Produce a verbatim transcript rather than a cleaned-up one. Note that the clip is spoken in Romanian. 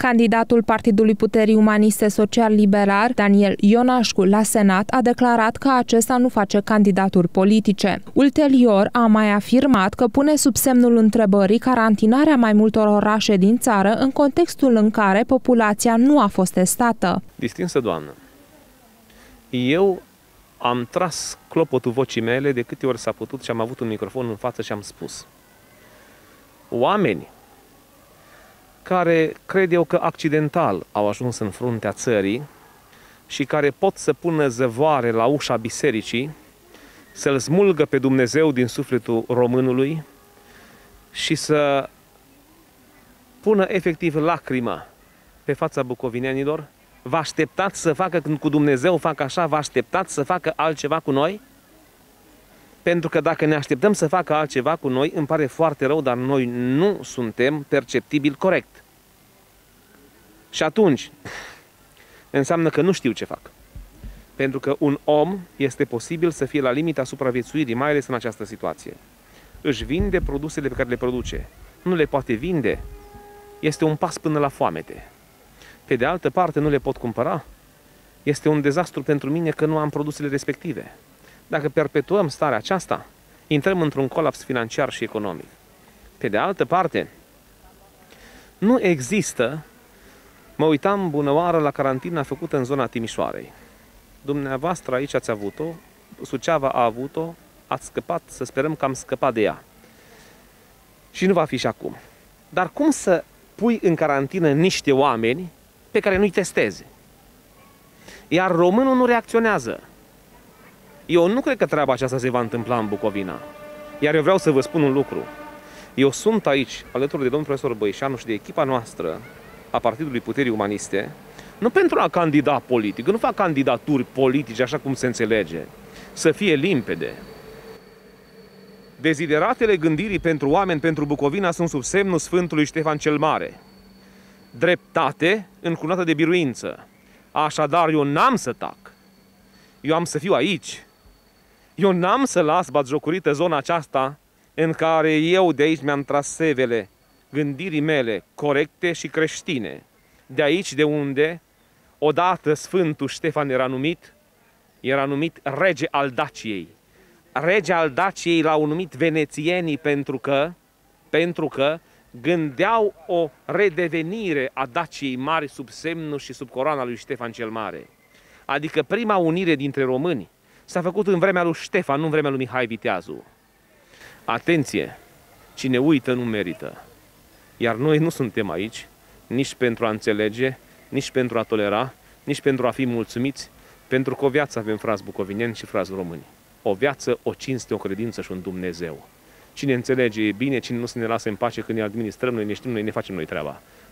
Candidatul Partidului Puterii Umaniste Social-Liberal, Daniel Ionașcu, la Senat a declarat că acesta nu face candidaturi politice. Ulterior, a mai afirmat că pune sub semnul întrebării carantinarea mai multor orașe din țară în contextul în care populația nu a fost testată. Distinsă doamnă, eu am tras clopotul vocii mele de câte ori s-a putut și am avut un microfon în față și am spus. Oameni care cred eu că accidental au ajuns în fruntea țării și care pot să pună zăvoare la ușa bisericii, să-L smulgă pe Dumnezeu din sufletul românului și să pună efectiv lacrimă pe fața bucovinenilor. Vă așteptați să facă, când cu Dumnezeu fac așa, vă așteptați să facă altceva cu noi? Pentru că dacă ne așteptăm să facă altceva cu noi, îmi pare foarte rău, dar noi nu suntem perceptibili corect. Și atunci, înseamnă că nu știu ce fac. Pentru că un om este posibil să fie la limita supraviețuirii, mai ales în această situație. Își vinde produsele pe care le produce. Nu le poate vinde. Este un pas până la foamete. Pe de altă parte, nu le pot cumpăra. Este un dezastru pentru mine că nu am produsele respective. Dacă perpetuăm starea aceasta, intrăm într-un colaps financiar și economic. Pe de altă parte, nu există, mă uitam bună oară la carantina făcută în zona Timișoarei. Dumneavoastră aici ați avut-o, Suceava a avut-o, ați scăpat, să sperăm că am scăpat de ea. Și nu va fi și acum. Dar cum să pui în carantină niște oameni pe care nu-i testezi? Iar românul nu reacționează. Eu nu cred că treaba aceasta se va întâmpla în Bucovina. Iar eu vreau să vă spun un lucru. Eu sunt aici, alături de domnul profesor Băișanu și de echipa noastră a Partidului Puterii Umaniste, nu pentru a candida politic, nu fac candidaturi politice așa cum se înțelege. Să fie limpede. Dezideratele gândirii pentru oameni, pentru Bucovina, sunt sub semnul Sfântului Ștefan cel Mare. Dreptate încununată de biruință. Așadar, eu n-am să tac. Eu am să fiu aici. Eu n-am să las batjocorită zona aceasta în care eu de aici mi-am tras sevele gândirii mele corecte și creștine. De aici de unde, odată Sfântul Ștefan era numit, era numit rege al Daciei. Rege al Daciei l-au numit venețienii pentru că, pentru că gândeau o redevenire a Daciei mari sub semnul și sub coroana lui Ștefan cel Mare. Adică prima unire dintre români s-a făcut în vremea lui Ștefan, nu în vremea lui Mihai Viteazu. Atenție! Cine uită nu merită. Iar noi nu suntem aici nici pentru a înțelege, nici pentru a tolera, nici pentru a fi mulțumiți, pentru că o viață avem, frați bucovineni și frați români. O viață, o cinste, o credință și un Dumnezeu. Cine înțelege e bine, cine nu se ne lasă în pace când ne administrăm, noi ne știm, noi ne facem noi treaba.